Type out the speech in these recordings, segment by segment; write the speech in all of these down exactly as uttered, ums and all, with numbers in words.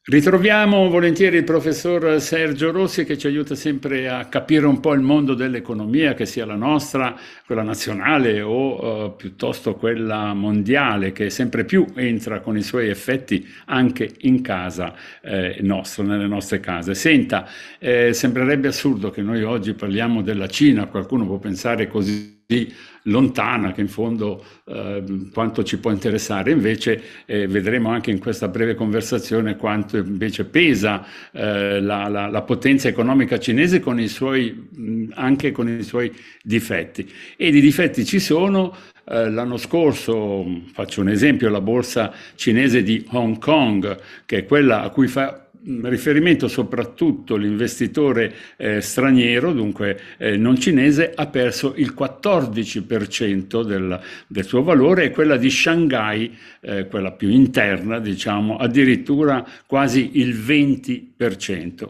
Ritroviamo volentieri il professor Sergio Rossi che ci aiuta sempre a capire un po' il mondo dell'economia, che sia la nostra, quella nazionale o eh, piuttosto quella mondiale, che sempre più entra con i suoi effetti anche in casa eh, nostra, nelle nostre case. Senta, eh, sembrerebbe assurdo che noi oggi parliamo della Cina, qualcuno può pensare così lontana che in fondo eh, quanto ci può interessare, invece eh, vedremo anche in questa breve conversazione quanto invece pesa eh, la, la, la potenza economica cinese con i suoi, mh, anche con i suoi difetti. E di difetti ci sono. Eh, l'anno scorso, faccio un esempio, la borsa cinese di Hong Kong, che è quella a cui fa riferimento soprattutto l'investitore eh, straniero, dunque eh, non cinese, ha perso il quattordici per cento del, del suo valore, e quella di Shanghai, eh, quella più interna, diciamo, addirittura quasi il venti per cento.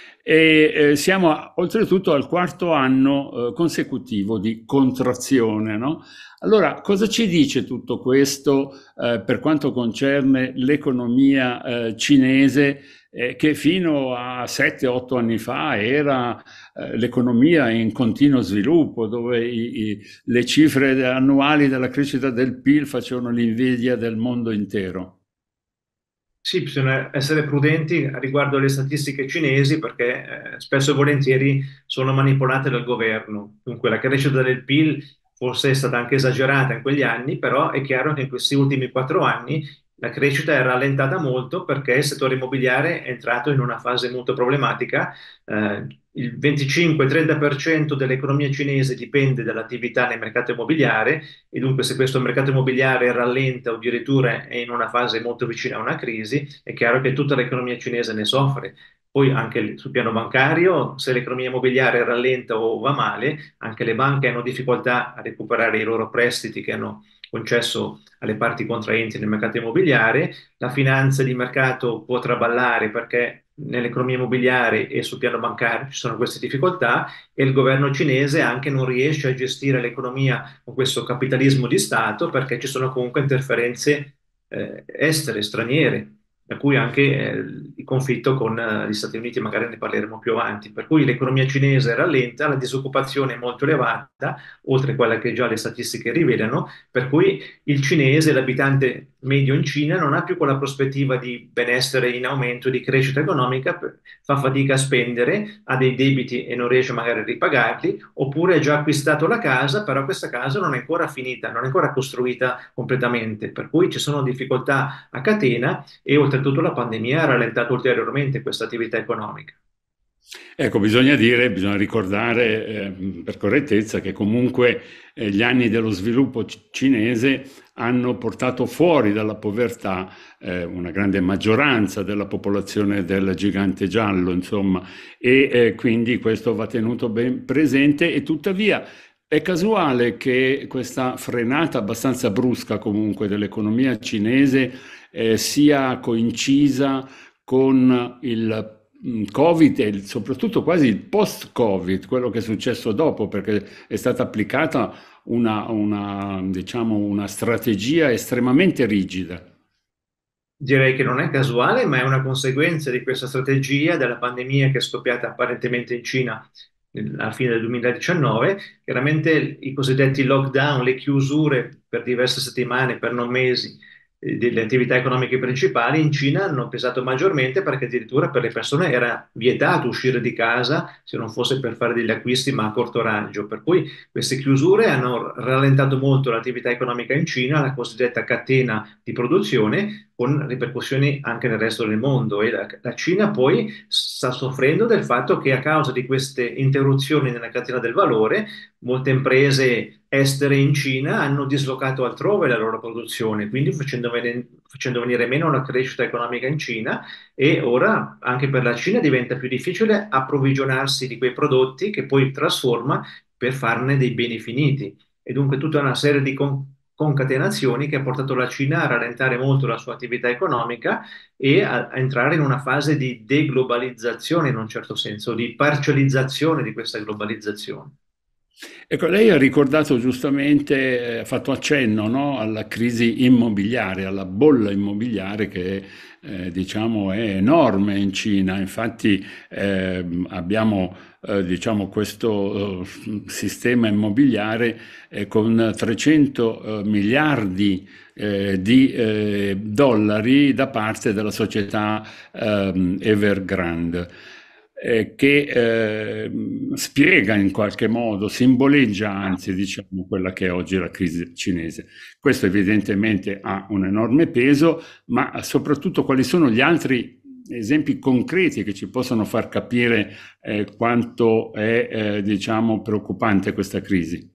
E eh, siamo oltretutto al quarto anno eh, consecutivo di contrazione, no? Allora, cosa ci dice tutto questo eh, per quanto concerne l'economia eh, cinese, eh, che fino a sette otto anni fa era eh, l'economia in continuo sviluppo, dove i, i, le cifre annuali della crescita del P I L facevano l'invidia del mondo intero? Sì, bisogna essere prudenti riguardo alle statistiche cinesi perché eh, spesso e volentieri sono manipolate dal governo. Dunque la crescita del P I L forse è stata anche esagerata in quegli anni, però è chiaro che in questi ultimi quattro anni la crescita è rallentata molto perché il settore immobiliare è entrato in una fase molto problematica. Eh, il venticinque-trenta per cento dell'economia cinese dipende dall'attività nel mercato immobiliare e dunque se questo mercato immobiliare rallenta o addirittura è in una fase molto vicina a una crisi, è chiaro che tutta l'economia cinese ne soffre. Poi anche sul piano bancario, se l'economia immobiliare rallenta o va male, anche le banche hanno difficoltà a recuperare i loro prestiti che hanno concesso alle parti contraenti nel mercato immobiliare. La finanza di mercato può traballare perché nell'economia immobiliare e sul piano bancario ci sono queste difficoltà e il governo cinese anche non riesce a gestire l'economia con questo capitalismo di Stato perché ci sono comunque interferenze eh, estere, straniere, per cui anche eh, il conflitto con eh, gli Stati Uniti, magari ne parleremo più avanti. Per cui l'economia cinese rallenta, la disoccupazione è molto elevata, oltre a quella che già le statistiche rivelano, per cui il cinese, l'abitante medio in Cina, non ha più quella prospettiva di benessere in aumento, di crescita economica, per- fa fatica a spendere, ha dei debiti e non riesce magari a ripagarli, oppure ha già acquistato la casa, però questa casa non è ancora finita, non è ancora costruita completamente, per cui ci sono difficoltà a catena e oltretutto la pandemia ha rallentato ulteriormente questa attività economica. Ecco, bisogna dire, bisogna ricordare eh, per correttezza che comunque eh, gli anni dello sviluppo ci- cinese hanno portato fuori dalla povertà eh, una grande maggioranza della popolazione del gigante giallo, insomma, e eh, quindi questo va tenuto ben presente, e tuttavia è casuale che questa frenata abbastanza brusca comunque dell'economia cinese eh, sia coincisa con il mh, Covid e il- soprattutto quasi il post-Covid, quello che è successo dopo, perché è stata applicata una, una, diciamo, una strategia estremamente rigida. Direi che non è casuale, ma è una conseguenza di questa strategia della pandemia che è scoppiata apparentemente in Cina nel- alla fine del duemiladiciannove. Chiaramente i cosiddetti lockdown, le chiusure per diverse settimane, per non mesi, eh, delle attività economiche principali in Cina hanno pesato maggiormente perché addirittura per le persone era vietato uscire di casa se non fosse per fare degli acquisti ma a corto raggio. Per cui queste chiusure hanno rallentato molto l'attività economica in Cina, la cosiddetta catena di produzione con ripercussioni anche nel resto del mondo e la, la Cina poi sta soffrendo del fatto che a causa di queste interruzioni nella catena del valore, molte imprese estere in Cina hanno dislocato altrove la loro produzione, quindi facendo, vene- facendo venire meno la crescita economica in Cina e ora anche per la Cina diventa più difficile approvvigionarsi di quei prodotti che poi trasforma per farne dei beni finiti e dunque tutta una serie di con- concatenazioni che ha portato la Cina a rallentare molto la sua attività economica e a, a entrare in una fase di deglobalizzazione in un certo senso, di parcializzazione di questa globalizzazione. Ecco, lei ha ricordato giustamente, eh, ha fatto accenno, no, alla crisi immobiliare, alla bolla immobiliare che eh, diciamo è enorme in Cina. Infatti ehm, abbiamo eh, diciamo, questo eh, sistema immobiliare eh, con trecento eh, miliardi eh, di eh, dollari da parte della società ehm, Evergrande, eh, che eh, spiega in qualche modo, simboleggia anzi, diciamo, quella che è oggi la crisi cinese. Questo evidentemente ha un enorme peso, ma soprattutto quali sono gli altri esempi concreti che ci possono far capire eh, quanto è, eh, diciamo, preoccupante questa crisi.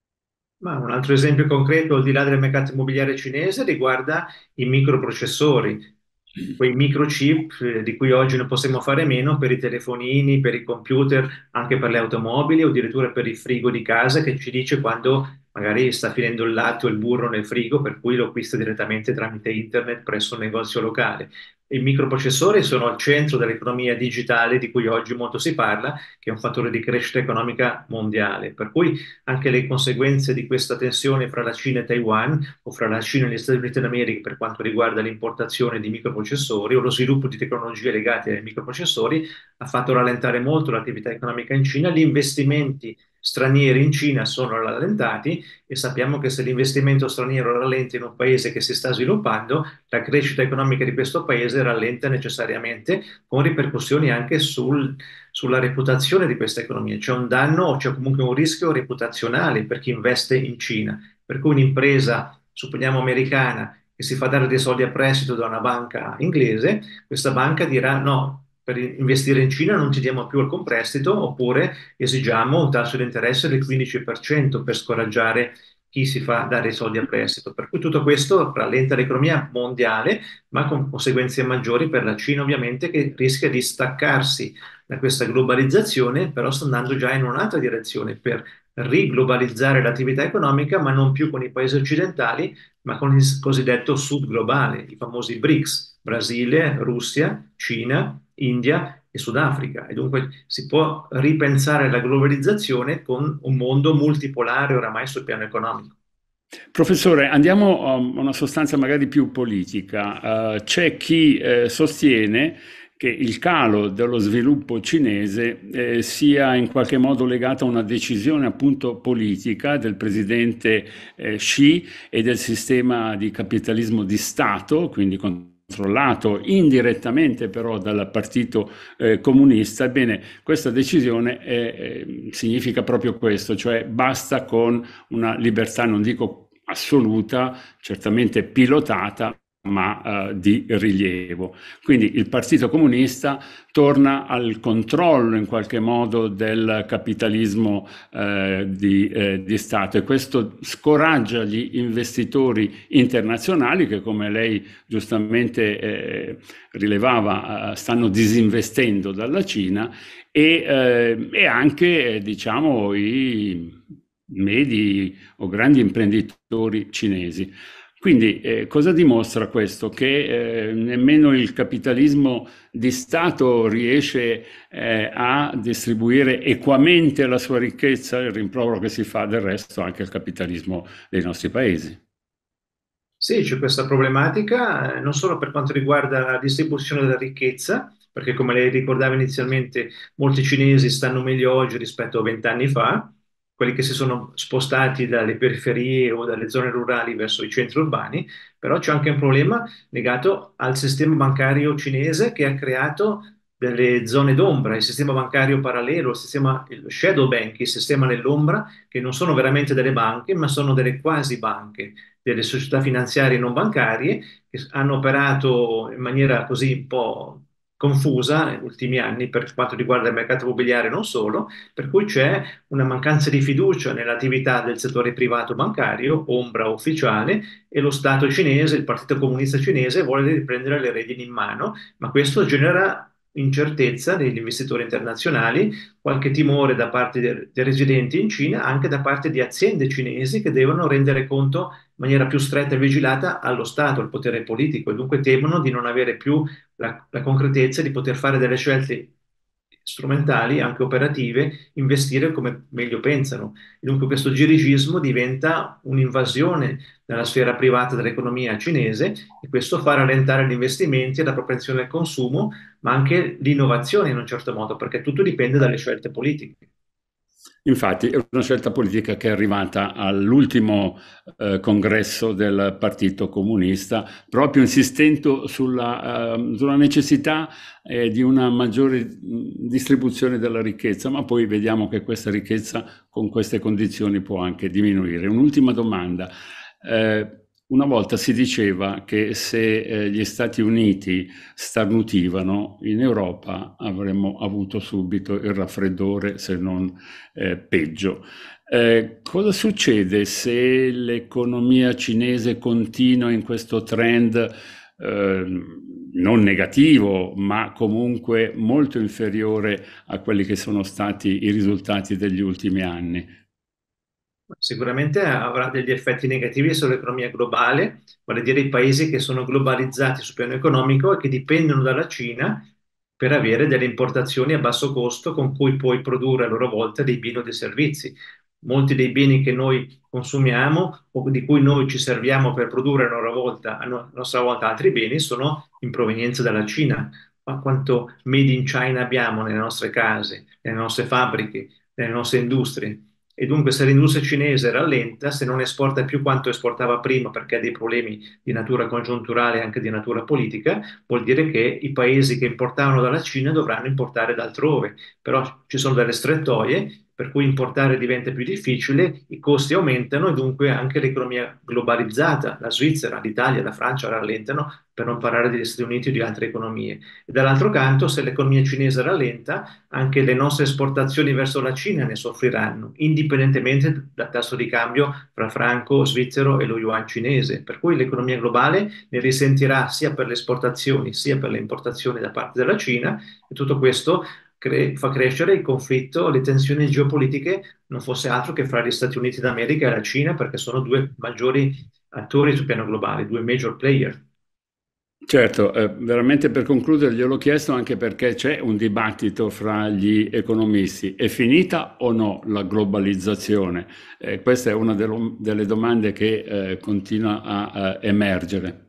Ma un altro esempio concreto, al di là del mercato immobiliare cinese, riguarda i microprocessori, quei microchip eh, di cui oggi non possiamo fare a meno per i telefonini, per i computer, anche per le automobili o addirittura per il frigo di casa che ci dice quando magari sta finendo il latte o il burro nel frigo, per cui lo acquista direttamente tramite internet presso un negozio locale. I microprocessori sono al centro dell'economia digitale di cui oggi molto si parla, che è un fattore di crescita economica mondiale. Per cui anche le conseguenze di questa tensione fra la Cina e Taiwan o fra la Cina e gli Stati Uniti d'America per quanto riguarda l'importazione di microprocessori o lo sviluppo di tecnologie legate ai microprocessori ha fatto rallentare molto l'attività economica in Cina. Gli investimenti stranieri in Cina sono rallentati e sappiamo che se l'investimento straniero rallenta in un paese che si sta sviluppando, la crescita economica di questo paese rallenta necessariamente con ripercussioni anche sul sulla reputazione di questa economia. C'è un danno o c'è comunque un rischio reputazionale per chi investe in Cina. Per cui un'impresa, supponiamo americana, che si fa dare dei soldi a prestito da una banca inglese, questa banca dirà no. Per investire in Cina non ti diamo più il comprestito oppure esigiamo un tasso di interesse del quindici per cento per scoraggiare chi si fa dare i soldi a prestito. Per cui tutto questo rallenta l'economia mondiale, ma con conseguenze maggiori per la Cina, ovviamente, che rischia di staccarsi da questa globalizzazione, però sta andando già in un'altra direzione per riglobalizzare l'attività economica, ma non più con i paesi occidentali, ma con il cosiddetto sud globale, i famosi BRICS, Brasile, Russia, Cina, India e Sudafrica. E dunque si può ripensare la globalizzazione con un mondo multipolare oramai sul piano economico. Professore, andiamo a una sostanza magari più politica. Eh, c'è chi eh, sostiene che il calo dello sviluppo cinese eh, sia in qualche modo legato a una decisione appunto politica del presidente eh, Xi e del sistema di capitalismo di Stato, quindi controllato indirettamente però dal partito eh, comunista. Ebbene, questa decisione è, eh, significa proprio questo, cioè basta con una libertà, non dico assoluta, certamente pilotata, ma eh, di rilievo. Quindi il Partito Comunista torna al controllo in qualche modo del capitalismo eh, di, eh, di Stato, e questo scoraggia gli investitori internazionali che, come lei giustamente eh, rilevava, eh, stanno disinvestendo dalla Cina, e, eh, e anche, diciamo, i medi o grandi imprenditori cinesi. Quindi eh, cosa dimostra questo? Che eh, nemmeno il capitalismo di Stato riesce eh, a distribuire equamente la sua ricchezza, il rimprovero che si fa del resto anche al capitalismo dei nostri paesi. Sì, c'è questa problematica, eh, non solo per quanto riguarda la distribuzione della ricchezza, perché come lei ricordava inizialmente, molti cinesi stanno meglio oggi rispetto a vent'anni fa, quelli che si sono spostati dalle periferie o dalle zone rurali verso i centri urbani, però c'è anche un problema legato al sistema bancario cinese che ha creato delle zone d'ombra, il sistema bancario parallelo, il sistema il shadow bank, il sistema nell'ombra, che non sono veramente delle banche, ma sono delle quasi banche delle società finanziarie non bancarie che hanno operato in maniera così un po' confusa negli ultimi anni per quanto riguarda il mercato immobiliare e non solo, per cui c'è una mancanza di fiducia nell'attività del settore privato bancario, ombra ufficiale, e lo Stato cinese, il Partito Comunista Cinese, vuole riprendere le redini in mano, ma questo genera incertezza negli investitori internazionali, qualche timore da parte dei, dei residenti in Cina, anche da parte di aziende cinesi che devono rendere conto in maniera più stretta e vigilata allo Stato, al potere politico, e dunque temono di non avere più la, la concretezza di poter fare delle scelte strumentali, anche operative, investire come meglio pensano. E dunque questo dirigismo diventa un'invasione nella sfera privata dell'economia cinese e questo fa rallentare gli investimenti e la propensione al consumo, ma anche l'innovazione in un certo modo, perché tutto dipende dalle scelte politiche. Infatti è una scelta politica che è arrivata all'ultimo eh, congresso del Partito Comunista, proprio insistendo sulla, eh, sulla necessità eh, di una maggiore mh, distribuzione della ricchezza, ma poi vediamo che questa ricchezza con queste condizioni può anche diminuire. Un'ultima domanda. Eh, una volta si diceva che se eh, gli Stati Uniti starnutivano, in Europa avremmo avuto subito il raffreddore, se non eh, peggio. Eh, cosa succede se l'economia cinese continua in questo trend eh, non negativo, ma comunque molto inferiore a quelli che sono stati i risultati degli ultimi anni? Sicuramente avrà degli effetti negativi sull'economia globale, vale a dire i paesi che sono globalizzati sul piano economico e che dipendono dalla Cina per avere delle importazioni a basso costo con cui poi produrre a loro volta dei beni o dei servizi. Molti dei beni che noi consumiamo o di cui noi ci serviamo per produrre a loro volta, a no- a nostra volta altri beni sono in provenienza dalla Cina. Ma quanto made in China abbiamo nelle nostre case, nelle nostre fabbriche, nelle nostre industrie? E dunque se l'industria cinese rallenta, se non esporta più quanto esportava prima perché ha dei problemi di natura congiunturale e anche di natura politica, vuol dire che i paesi che importavano dalla Cina dovranno importare da altrove. Però ci sono delle strettoie per cui importare diventa più difficile, i costi aumentano e dunque anche l'economia globalizzata, la Svizzera, l'Italia, la Francia rallentano, per non parlare degli Stati Uniti o di altre economie. E dall'altro canto, se l'economia cinese rallenta, anche le nostre esportazioni verso la Cina ne soffriranno, indipendentemente dal tasso di cambio fra franco svizzero e lo yuan cinese. Per cui l'economia globale ne risentirà sia per le esportazioni sia per le importazioni da parte della Cina e tutto questo cre- fa crescere il conflitto, le tensioni geopolitiche, non fosse altro che fra gli Stati Uniti d'America e la Cina, perché sono due maggiori attori sul piano globale, due major player. Certo, eh, veramente per concludere gliel'ho chiesto anche perché c'è un dibattito fra gli economisti. È finita o no la globalizzazione? Eh, questa è una delle, delle domande che eh, continua a, a emergere.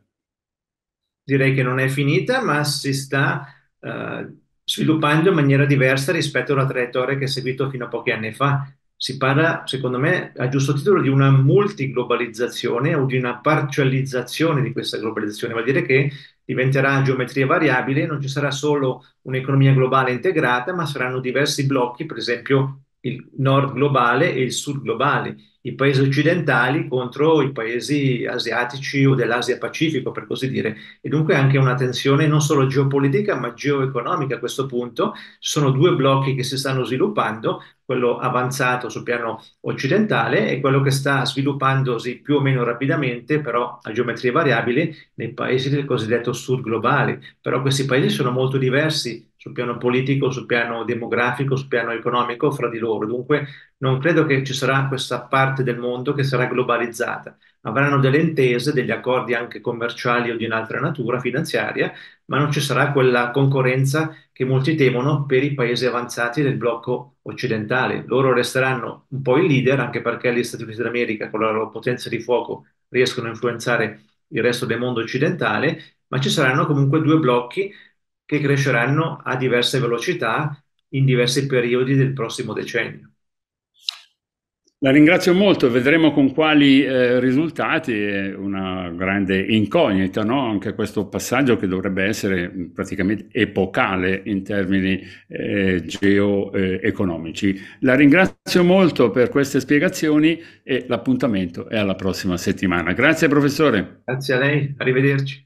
Direi che non è finita, ma si sta eh, sviluppando in maniera diversa rispetto alla traiettoria che ha seguito fino a pochi anni fa. Si parla, secondo me, a giusto titolo di una multiglobalizzazione o di una parcializzazione di questa globalizzazione. Vuol dire che diventerà geometria variabile, non ci sarà solo un'economia globale integrata, ma saranno diversi blocchi, per esempio il nord globale e il sud globale, i paesi occidentali contro i paesi asiatici o dell'Asia Pacifico, per così dire. E dunque anche una tensione non solo geopolitica, ma geoeconomica a questo punto. Ci sono due blocchi che si stanno sviluppando, quello avanzato sul piano occidentale e quello che sta sviluppandosi più o meno rapidamente, però a geometria variabile, nei paesi del cosiddetto sud globale. Però questi paesi sono molto diversi sul piano politico, sul piano demografico, sul piano economico fra di loro. Dunque non credo che ci sarà questa parte del mondo che sarà globalizzata. Avranno delle intese, degli accordi anche commerciali o di un'altra natura finanziaria, ma non ci sarà quella concorrenza che molti temono per i paesi avanzati del blocco occidentale. Loro resteranno un po' i leader, anche perché gli Stati Uniti d'America, con la loro potenza di fuoco, riescono a influenzare il resto del mondo occidentale, ma ci saranno comunque due blocchi che cresceranno a diverse velocità in diversi periodi del prossimo decennio. La ringrazio molto, vedremo con quali eh, risultati, è una grande incognita, no? Anche questo passaggio che dovrebbe essere mh, praticamente epocale in termini eh, geoeconomici. La ringrazio molto per queste spiegazioni e l'appuntamento è alla prossima settimana. Grazie professore. Grazie a lei, arrivederci.